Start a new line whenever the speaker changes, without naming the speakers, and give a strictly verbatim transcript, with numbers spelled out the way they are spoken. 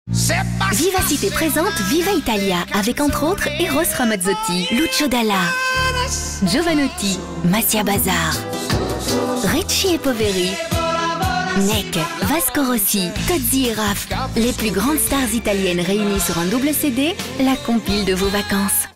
Vivacité présente Viva Italia avec entre autres Eros Ramazzotti, Lucio Dalla, Jovanotti, Massia Bazar, Ricci et Poveri, Nek, Vasco Rossi, Tozzi et Raff, les plus grandes stars italiennes réunies sur un double C D, la compile de vos vacances.